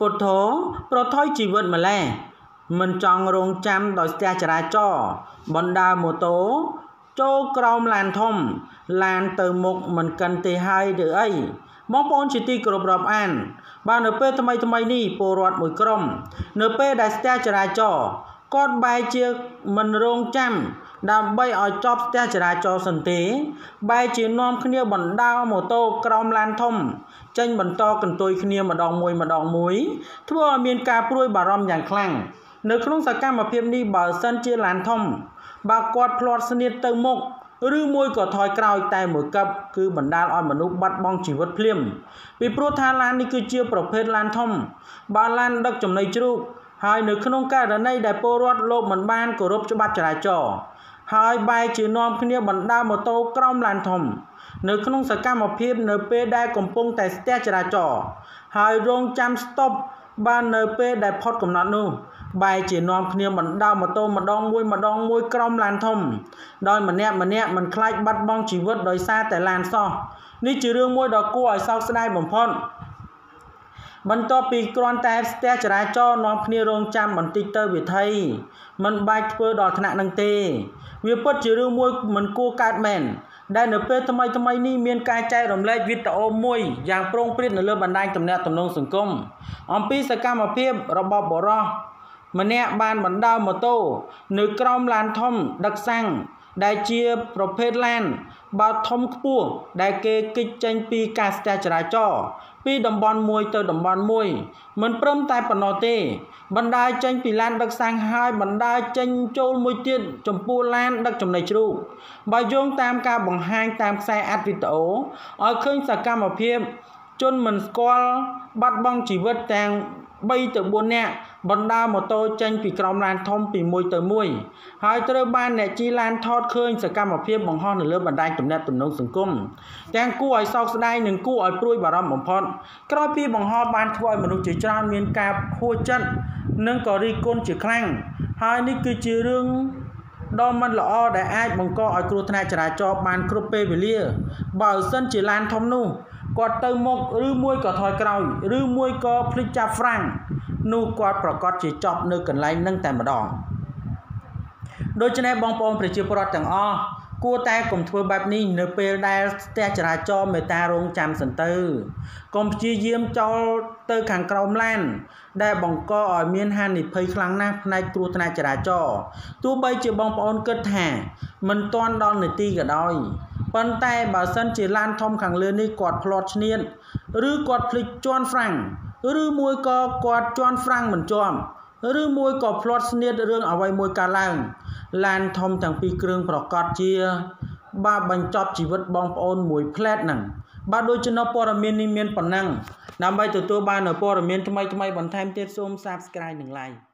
ពុទ្ធោប្រថុយជីវិតម្លេះមិនចង់រងចាំដោយស្ទះចរាចរណ៍បណ្ដាម៉ូតូចូលក្រោមឡានធំឡានទៅមុខមិនកិនទេហើយឬអីបងប្អូនជាទីគោរពរាប់អានបាទនៅពេលថ្មីនេះពលរដ្ឋមួយក្រុមនៅពេលដែលស្ទះចរាចរណ៍គាត់បែរជាមិនរងចាំដើម្បីឲ្យចប់ស្ទះចរាចរណ៍សិនទេបែរជានាំគ្នាបណ្ដាលម៉ូតូក្រោមឡានធំចេញបន្តកន្ទុយគ្នាម្ដងមួយធ្វើឲ្យមានការព្រួយបារម្ភយ៉ាងខ្លាំងនៅក្នុងសកម្មភាពនេះបើសិនជាឡានធំបើគាត់ផ្លាត់ស្នៀតទៅមុខឬមួយក៏ថយក្រោយតែមួយកាប់គឺបណ្ដាលឲ្យមនុស្សបាត់បង់ជីវិតភ្លាមពីព្រោះថាឡាននេះគឺជាប្រភេទឡានធំបើឡានដឹកចំណីជ្រូកហើយនៅក្នុងករណីដែលពលរដ្ឋលោកមិនបានគោរពច្បាប់ចរាចរណ៍ហើយបែរជានាំគ្នាបណ្ដាលម៉ូតូក្រោមឡានធំនៅក្នុងសកម្មភាពនៅពេលដែលកំពុងតែស្ទះចរាចរណ៍ហើយរងចាំស្តុបបាននៅពេលដែលផុតកំណត់នោះបែរជានាំគ្នាបណ្ដាលម៉ូតូម្ដងមួយក្រោមឡានធំដោយម្នាក់មិនខ្លាចបាត់បង់ជីវិតដោយសារតែឡានសោះនេះជារឿងមួយដ៏គួរឲ្យសោកស្ដាយបំផុតបន្ទាប់ពីគ្រាន់តែស្ទះចរាចរណ៍នាំគ្នារងចាំបន្តិចទៅវាថីមិនបាច់ធ្វើដល់ថ្នាក់នឹងទេវាពិតជារឿងមួយមិនគួរកើតមែនដែលនៅពេលថ្មីនេះមានការចែករំលែកវីដេអូមួយយ៉ាងប្រងព្រាតនៅលើបណ្ដាញទំនាក់ទំនងសង្គមអំពីសកម្មភាពរបស់បុរសម្នាក់បានបណ្ដាលម៉ូតូនៅក្រោមឡានធំដឹកសាំងដែលជាប្រភេទឡានបើធំខ្ពស់ដែលគេគេចចេញពីការស្ទះចរាចរណ៍ពីតំបន់មួយទៅតំបន់មួយមិនព្រមតែប៉ុណ្ណោះទេបណ្ដាលចេញពីឡានដឹកសាំងហើយបណ្ដាលចេញចូលមួយទៀតចំពោះឡានដឹកចំណីជ្រូកបើយោងតាមការបង្ហាញតាមខ្សែអាត់វីដេអូឲ្យឃើញសកម្មភាពជនមិនស្គាល់បាត់បង់ជីវិតទាំង3ទៅ4នាក់បណ្ដាលម៉ូតូចេញពីក្រោមឡានធំពីមួយទៅមួយហើយត្រូវបានអ្នកជិះឡានថតឃើញសកម្មភាពបង្ហោះនៅលើបណ្ដាញទំនាក់ទំនងសង្គមទាំងគួរឲ្យសោកស្ដាយនិងគួរឲ្យព្រួយបារម្ភបំផុតក្រោយពីបង្ហោះបានធ្វើឲ្យមនុស្សជាច្រើនមានការហួចចិត្តនិងក៏រិះគន់ជាខ្លាំងហើយនេះគឺជារឿងដ៏មិនល្អដែលអាចបង្កឲ្យគ្រោះថ្នាក់ចរាចរណ៍បានគ្រប់ពេលវេលាបើសិនជាឡានធំនោះគាត់ទៅមុខឬមួយក៏ថយក្រោយឬមួយក៏ភ្លេចចាប់ហ្វ្រាំងនោះគាត់ប្រកាសជាចប់នៅកន្លែងនឹងតែម្ដងដូច្នេះបងប្អូនប្រជាពលរដ្ឋទាំងអស់គួរតែកុំធ្វើបែបនេះនៅពេលដែលស្ទះចរាចរណ៍មេត្តារងចាំសិនទៅកុំព្យាយាមចូលទៅខាងក្រោមឡានដែលបង្កឲ្យមានហានិភ័យខ្លាំងណាស់ផ្នែកគ្រោះថ្នាក់ចរាចរណ៍ទោះបីជាបងប្អូនគិតថាមិនទាន់ដល់នាទីក៏ដោយប៉ុន្តែបើសិនជាឡានធំខាងលើនេះគាត់ផ្លាត់ឈ្នាតឬគាត់ភ្លេចជាន់ហ្វ្រាំងឬមួយក៏គាត់ជាន់ហ្វ្រាំងមិនជាប់ឬមួយក៏ផ្លាត់ស្នៀតរឿងអ្វីមួយកើតឡើងឡានធំទាំងពីរគ្រឿងប្រកាសជាបាទបញ្ចប់ជីវិតបងប្អូនមួយផ្លែតហ្នឹងបាទដូចជាព័ត៌មាននេះមានប៉ុណ្ណឹងដើម្បីទទួលបាននូវព័ត៌មានថ្មីបន្ថែមទៀតសូម Subscribe និង Like